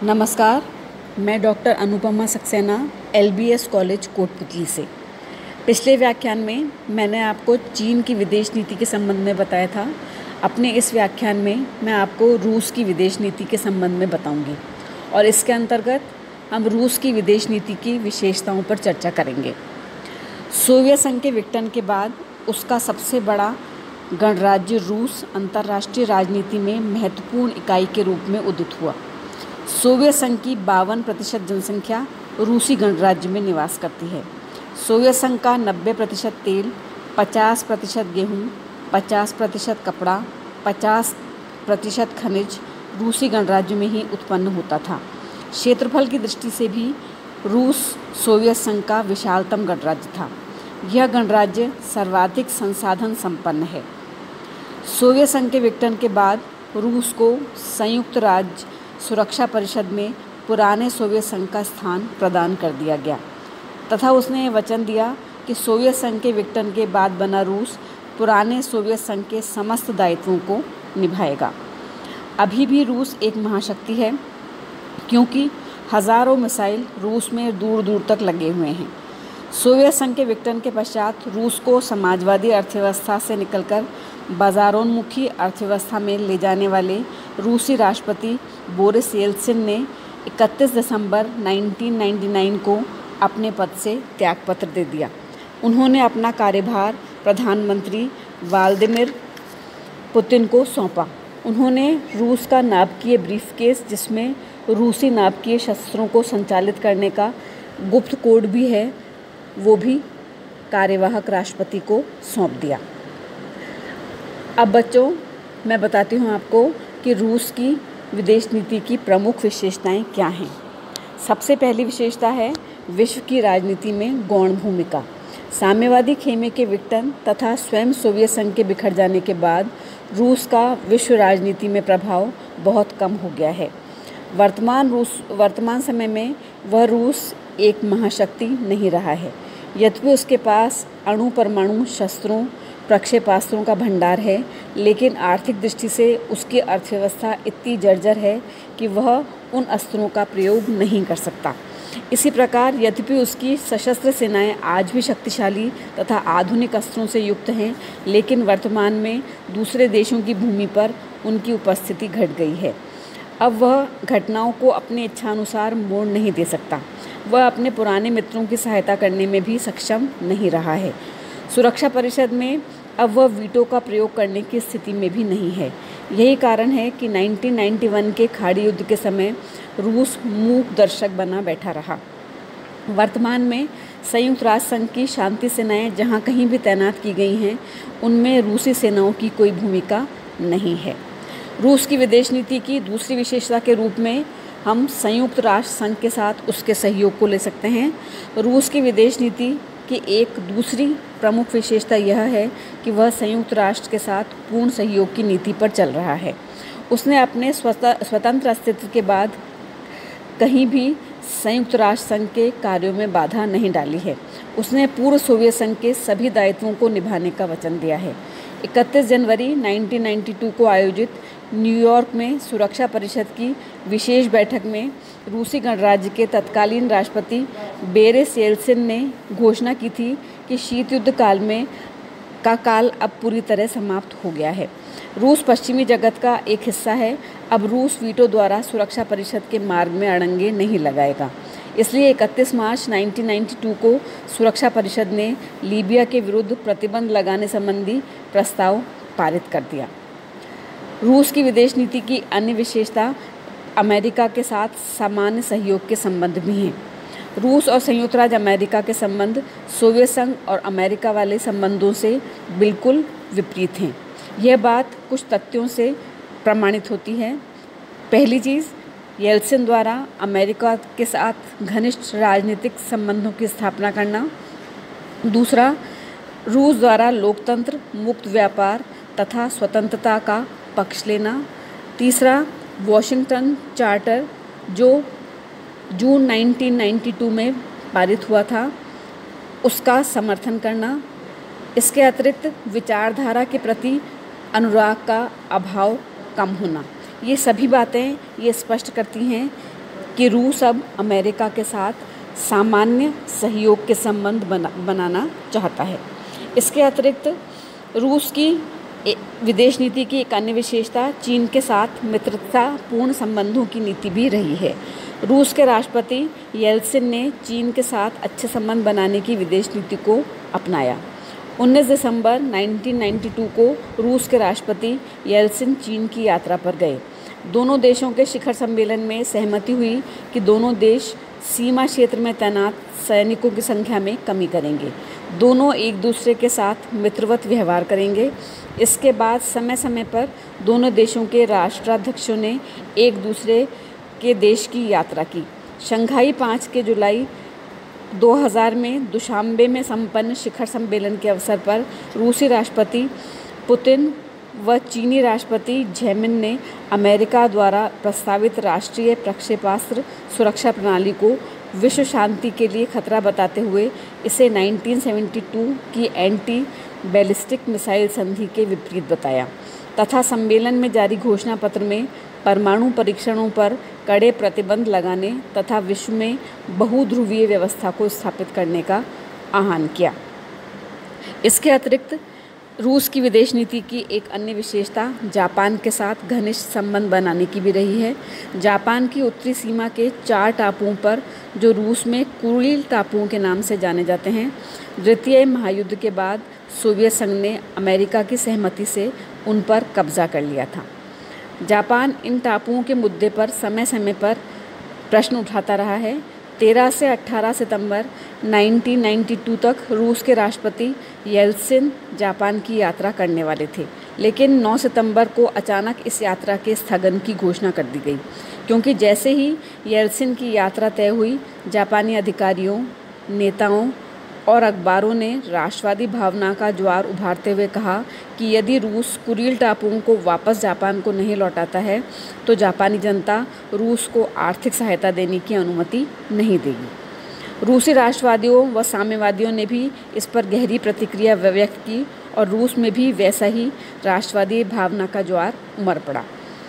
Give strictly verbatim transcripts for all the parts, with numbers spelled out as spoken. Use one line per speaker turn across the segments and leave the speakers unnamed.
नमस्कार, मैं doctor Anupama Saxena L B S college Kotputli से। पिछले व्याख्यान में मैंने आपको चीन की विदेश नीति के संबंध में बताया था। अपने इस व्याख्यान में मैं आपको रूस की विदेश नीति के संबंध में बताऊंगी और इसके अंतर्गत हम रूस की विदेश नीति की विशेषताओं पर चर्चा करेंगे। सोवियत संघ के विघटन के बाद उसका सबसे बड़ा गणराज्य रूस अंतर्राष्ट्रीय राजनीति में महत्वपूर्ण इकाई के रूप में उदित हुआ। सोवियत संघ की बावन प्रतिशत जनसंख्या रूसी गणराज्य में निवास करती है। सोवियत संघ का नब्बे प्रतिशत तेल, पचास प्रतिशत गेहूँ, पचास प्रतिशत कपड़ा, पचास प्रतिशत खनिज रूसी गणराज्य में ही उत्पन्न होता था। क्षेत्रफल की दृष्टि से भी रूस सोवियत संघ का विशालतम गणराज्य था। यह गणराज्य सर्वाधिक संसाधन संपन्न है। सोवियत संघ के विघटन के बाद रूस को संयुक्त राज्य सुरक्षा परिषद में पुराने सोवियत संघ का स्थान प्रदान कर दिया गया तथा उसने वचन दिया कि सोवियत संघ के विघटन के बाद बना रूस पुराने सोवियत संघ के समस्त दायित्वों को निभाएगा। अभी भी रूस एक महाशक्ति है क्योंकि हजारों मिसाइल रूस में दूर दूर तक लगे हुए हैं। सोवियत संघ के विघटन के पश्चात रूस को समाजवादी अर्थव्यवस्था से निकलकर बाजारोन्मुखी अर्थव्यवस्था में ले जाने वाले रूसी राष्ट्रपति बोरिस येल्त्सिन ने इकतीस दिसंबर उन्नीस सौ निन्यानवे को अपने पद से त्यागपत्र दे दिया। उन्होंने अपना कार्यभार प्रधानमंत्री व्लादिमीर पुतिन को सौंपा। उन्होंने रूस का नाभिकीय ब्रीफकेस, जिसमें रूसी नाभिकीय शस्त्रों को संचालित करने का गुप्त कोड भी है, वो भी कार्यवाहक राष्ट्रपति को सौंप दिया। अब बच्चों, मैं बताती हूँ आपको कि रूस की विदेश नीति की प्रमुख विशेषताएं क्या हैं। सबसे पहली विशेषता है विश्व की राजनीति में गौण भूमिका। साम्यवादी खेमे के विघटन तथा स्वयं सोवियत संघ के बिखर जाने के बाद रूस का विश्व राजनीति में प्रभाव बहुत कम हो गया है। वर्तमान रूस वर्तमान समय में वह रूस एक महाशक्ति नहीं रहा है, यद्यपि उसके पास अणु परमाणु शस्त्रों प्रक्षेपास्त्रों का भंडार है, लेकिन आर्थिक दृष्टि से उसकी अर्थव्यवस्था इतनी जर्जर है कि वह उन अस्त्रों का प्रयोग नहीं कर सकता। इसी प्रकार यद्यपि उसकी सशस्त्र सेनाएं आज भी शक्तिशाली तथा आधुनिक अस्त्रों से युक्त हैं, लेकिन वर्तमान में दूसरे देशों की भूमि पर उनकी उपस्थिति घट गई है। अब वह घटनाओं को अपने इच्छानुसार मोड़ नहीं दे सकता। वह अपने पुराने मित्रों की सहायता करने में भी सक्षम नहीं रहा है। सुरक्षा परिषद में अब वह वीटो का प्रयोग करने की स्थिति में भी नहीं है। यही कारण है कि उन्नीस सौ इक्यानवे के खाड़ी युद्ध के समय रूस मूक दर्शक बना बैठा रहा। वर्तमान में संयुक्त राष्ट्र संघ की शांति सेनाएं जहां कहीं भी तैनात की गई हैं, उनमें रूसी सेनाओं की कोई भूमिका नहीं है। रूस की विदेश नीति की दूसरी विशेषता के रूप में हम संयुक्त राष्ट्र संघ के साथ उसके सहयोग को ले सकते हैं। रूस की विदेश नीति की एक दूसरी प्रमुख विशेषता यह है कि वह संयुक्त राष्ट्र के साथ पूर्ण सहयोग की नीति पर चल रहा है। उसने अपने स्वतंत्र अस्तित्व के बाद कहीं भी संयुक्त राष्ट्र संघ के कार्यों में बाधा नहीं डाली है। उसने पूर्व सोवियत संघ के सभी दायित्वों को निभाने का वचन दिया है। इकतीस जनवरी उन्नीस सौ बानवे को आयोजित न्यूयॉर्क में सुरक्षा परिषद की विशेष बैठक में रूसी गणराज्य के तत्कालीन राष्ट्रपति बोरिस येल्त्सिन ने घोषणा की थी कि शीत युद्ध काल में का काल अब पूरी तरह समाप्त हो गया है। रूस पश्चिमी जगत का एक हिस्सा है। अब रूस वीटो द्वारा सुरक्षा परिषद के मार्ग में अड़ंगे नहीं लगाएगा। इसलिए इकतीस मार्च उन्नीस सौ बानवे को सुरक्षा परिषद ने लीबिया के विरुद्ध प्रतिबंध लगाने संबंधी प्रस्ताव पारित कर दिया। रूस की विदेश नीति की अन्य विशेषता अमेरिका के साथ सामान्य सहयोग के संबंध भी हैं। रूस और संयुक्त राज्य अमेरिका के संबंध सोवियत संघ और अमेरिका वाले संबंधों से बिल्कुल विपरीत हैं। यह बात कुछ तथ्यों से प्रमाणित होती है। पहली चीज़, येल्त्सिन द्वारा अमेरिका के साथ घनिष्ठ राजनीतिक संबंधों की स्थापना करना। दूसरा, रूस द्वारा लोकतंत्र, मुक्त व्यापार तथा स्वतंत्रता का पक्ष लेना। तीसरा, वॉशिंगटन चार्टर जो जून उन्नीस सौ बानवे में पारित हुआ था, उसका समर्थन करना। इसके अतिरिक्त विचारधारा के प्रति अनुराग का अभाव कम होना। ये सभी बातें ये स्पष्ट करती हैं कि रूस अब अमेरिका के साथ सामान्य सहयोग के संबंध बना बनाना चाहता है। इसके अतिरिक्त रूस की विदेश नीति की एक अन्य विशेषता चीन के साथ मित्रतापूर्ण संबंधों की नीति भी रही है। रूस के राष्ट्रपति येल्सिन ने चीन के साथ अच्छे संबंध बनाने की विदेश नीति को अपनाया। उन्नीस दिसंबर उन्नीस सौ बानवे को रूस के राष्ट्रपति येल्सिन चीन की यात्रा पर गए। दोनों देशों के शिखर सम्मेलन में सहमति हुई कि दोनों देश सीमा क्षेत्र में तैनात सैनिकों की संख्या में कमी करेंगे। दोनों एक दूसरे के साथ मित्रवत व्यवहार करेंगे। इसके बाद समय समय पर दोनों देशों के राष्ट्राध्यक्षों ने एक दूसरे के देश की यात्रा की। शंघाई पाँच के जुलाई दो हज़ार में दुशांबे में संपन्न शिखर सम्मेलन के अवसर पर रूसी राष्ट्रपति पुतिन व चीनी राष्ट्रपति झैमिन ने अमेरिका द्वारा प्रस्तावित राष्ट्रीय प्रक्षेपास्त्र सुरक्षा प्रणाली को विश्व शांति के लिए खतरा बताते हुए इसे उन्नीस सौ बहत्तर की एंटी बैलिस्टिक मिसाइल संधि के विपरीत बताया तथा सम्मेलन में जारी घोषणा पत्र में परमाणु परीक्षणों पर कड़े प्रतिबंध लगाने तथा विश्व में बहुध्रुवीय व्यवस्था को स्थापित करने का आह्वान किया। इसके अतिरिक्त रूस की विदेश नीति की एक अन्य विशेषता जापान के साथ घनिष्ठ संबंध बनाने की भी रही है। जापान की उत्तरी सीमा के चार टापुओं पर, जो रूस में कुरिल टापुओं के नाम से जाने जाते हैं, द्वितीय महायुद्ध के बाद सोवियत संघ ने अमेरिका की सहमति से उन पर कब्जा कर लिया था। जापान इन टापुओं के मुद्दे पर समय समय पर प्रश्न उठाता रहा है। तेरह से अठारह सितंबर उन्नीस सौ बानवे तक रूस के राष्ट्रपति येल्सिन जापान की यात्रा करने वाले थे, लेकिन नौ सितंबर को अचानक इस यात्रा के स्थगन की घोषणा कर दी गई, क्योंकि जैसे ही येल्सिन की यात्रा तय हुई, जापानी अधिकारियों, नेताओं और अखबारों ने राष्ट्रवादी भावना का ज्वार उभारते हुए कहा कि यदि रूस कुरिल टापुओं को वापस जापान को नहीं लौटाता है तो जापानी जनता रूस को आर्थिक सहायता देने की अनुमति नहीं देगी। रूसी राष्ट्रवादियों व साम्यवादियों ने भी इस पर गहरी प्रतिक्रिया व्यक्त की और रूस में भी वैसा ही राष्ट्रवादी भावना का ज्वार उमड़ पड़ा।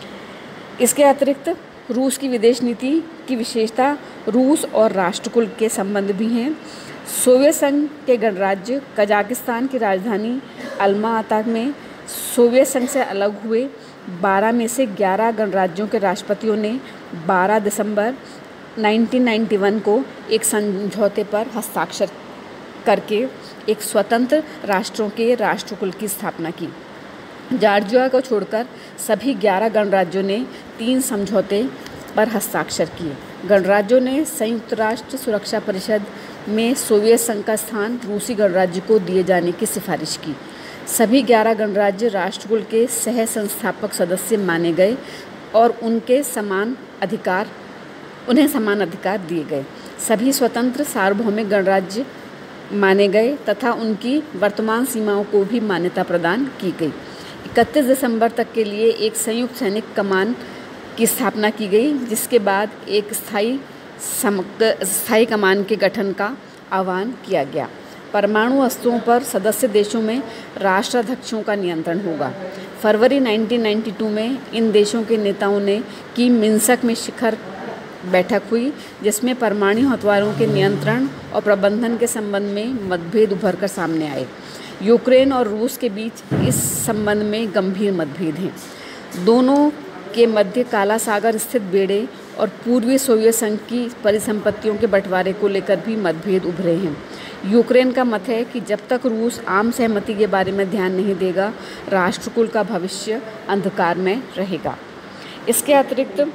इसके अतिरिक्त रूस की विदेश नीति की विशेषता रूस और राष्ट्रकुल के संबंध भी हैं। सोवियत संघ के गणराज्य कजाकिस्तान की राजधानी अल्मा-अता में सोवियत संघ से अलग हुए बारह में से ग्यारह गणराज्यों के राष्ट्रपतियों ने बारह दिसंबर उन्नीस सौ इक्यानवे को एक समझौते पर हस्ताक्षर करके एक स्वतंत्र राष्ट्रों के राष्ट्रकुल की स्थापना की। जॉर्जिया को छोड़कर सभी ग्यारह गणराज्यों ने तीन समझौते पर हस्ताक्षर किए। गणराज्यों ने संयुक्त राष्ट्र सुरक्षा परिषद में सोवियत संघ का स्थान रूसी गणराज्य को दिए जाने की सिफारिश की। सभी ग्यारह गणराज्य राष्ट्रकुल के सह संस्थापक सदस्य माने गए और उनके समान अधिकार उन्हें समान अधिकार दिए गए। सभी स्वतंत्र सार्वभौमिक गणराज्य माने गए तथा उनकी वर्तमान सीमाओं को भी मान्यता प्रदान की गई। इकतीस दिसंबर तक के लिए एक संयुक्त सैनिक कमान की स्थापना की गई, जिसके बाद एक स्थायी समग्र स्थायी कमान के गठन का आह्वान किया गया। परमाणु अस्त्रों पर सदस्य देशों में राष्ट्राध्यक्षों का नियंत्रण होगा। फरवरी उन्नीस सौ बानवे में इन देशों के नेताओं ने की मिन्स्क में शिखर बैठक हुई, जिसमें परमाणु हथियारों के नियंत्रण और प्रबंधन के संबंध में मतभेद उभर कर सामने आए। यूक्रेन और रूस के बीच इस संबंध में गंभीर मतभेद हैं। दोनों के मध्य काला सागर स्थित बेड़े और पूर्वी सोवियत संघ की परिसंपत्तियों के बंटवारे को लेकर भी मतभेद उभरे हैं। यूक्रेन का मत है कि जब तक रूस आम सहमति के बारे में ध्यान नहीं देगा, राष्ट्रकुल का भविष्य अंधकार में रहेगा। इसके अतिरिक्त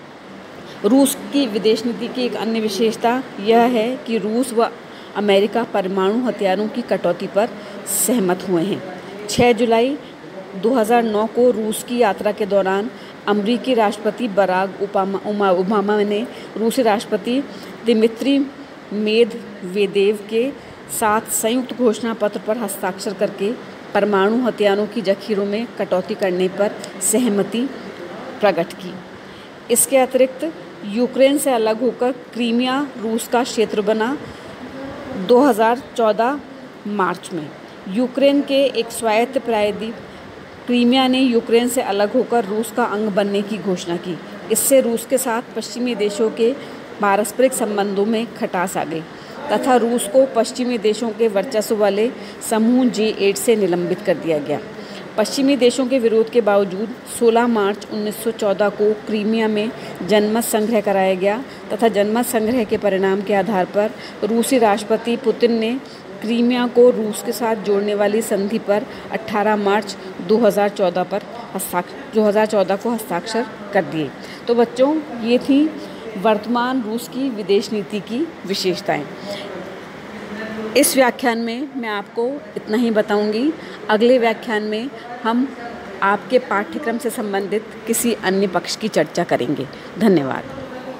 रूस की विदेश नीति की एक अन्य विशेषता यह है कि रूस व अमेरिका परमाणु हथियारों की कटौती पर सहमत हुए हैं। छह जुलाई दो हज़ार नौ को रूस की यात्रा के दौरान अमरीकी राष्ट्रपति बराक ओबामा ओबामा ने रूसी राष्ट्रपति दिमित्री मेदवेदेव के साथ संयुक्त घोषणा पत्र पर हस्ताक्षर करके परमाणु हथियारों की जखीरों में कटौती करने पर सहमति प्रकट की। इसके अतिरिक्त यूक्रेन से अलग होकर क्रीमिया रूस का क्षेत्र बना। दो हज़ार चौदह मार्च में यूक्रेन के एक स्वायत्त प्रायद्वीप क्रीमिया ने यूक्रेन से अलग होकर रूस का अंग बनने की घोषणा की। इससे रूस के साथ पश्चिमी देशों के पारस्परिक संबंधों में खटास आ गई तथा रूस को पश्चिमी देशों के वर्चस्व वाले समूह जी एट से निलंबित कर दिया गया। पश्चिमी देशों के विरोध के बावजूद सोलह मार्च उन्नीस सौ चौदह को क्रीमिया में जनमत संग्रह कराया गया तथा जनमत संग्रह के परिणाम के आधार पर रूसी राष्ट्रपति पुतिन ने क्रीमिया को रूस के साथ जोड़ने वाली संधि पर अठारह मार्च दो हज़ार चौदह पर हस्ताक्षर दो हज़ार चौदह को हस्ताक्षर कर दिए। तो बच्चों, ये थी वर्तमान रूस की विदेश नीति की विशेषताएं। इस व्याख्यान में मैं आपको इतना ही बताऊंगी। अगले व्याख्यान में हम आपके पाठ्यक्रम से संबंधित किसी अन्य पक्ष की चर्चा करेंगे। धन्यवाद।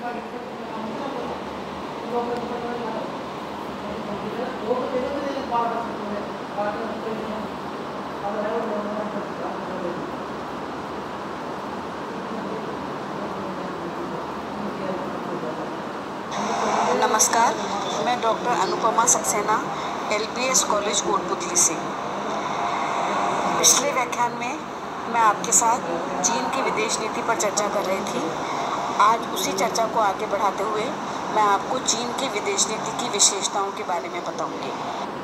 नमस्कार, मैं doctor Anupama Saxena, L B S college Kotputli से। पिछले व्याख्यान में मैं आपके साथ चीन की विदेश नीति पर चर्चा कर रही थी। आज उसी चर्चा को आगे बढ़ाते हुए मैं आपको चीन की विदेश नीति की विशेषताओं के बारे में बताऊंगी।